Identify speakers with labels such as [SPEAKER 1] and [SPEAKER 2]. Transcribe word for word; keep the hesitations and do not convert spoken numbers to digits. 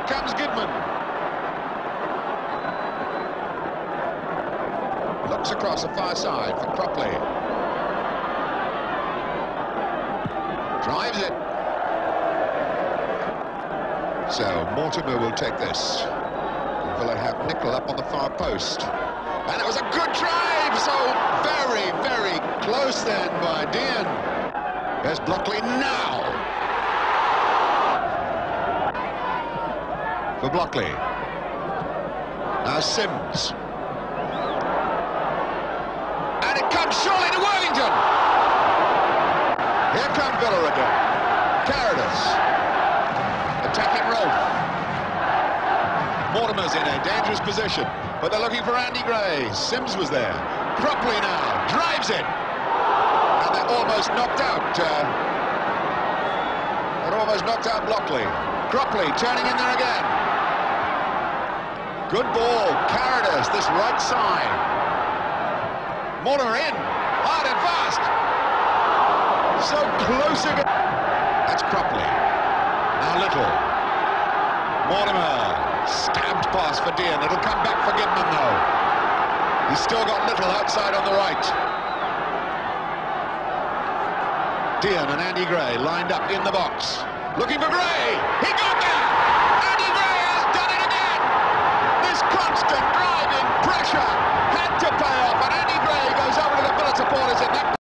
[SPEAKER 1] comes Goodman. Looks across the far side for Cropley. Drives it. So Mortimer will take this. Villa have Nicol up on the far post. And it was a good drive, so very, very close then by Dean. There's Blockley now. For Blockley. Now Sims. And it comes surely to Worthington. Here come Villa again. Carradus. Attacking Rolfe. Mortimer's in a dangerous position, but they're looking for Andy Gray. Sims was there. Cropley now drives it. And they're almost knocked out. Uh, they're almost knocked out Blockley. Cropley turning in there again. Good ball. Carradus, this right side. Mortimer in. Hard and fast. So close again. That's Cropley. Now Little. Mortimer. Stabbed pass for Dean. It'll come back for Goodman though. He's still got Little outside on the right. Dean and Andy Gray lined up in the box. Looking for Gray. He got there. Andy Gray has done it again. This constant driving pressure had to pay off, and Andy Gray goes over to the Villa supporters in that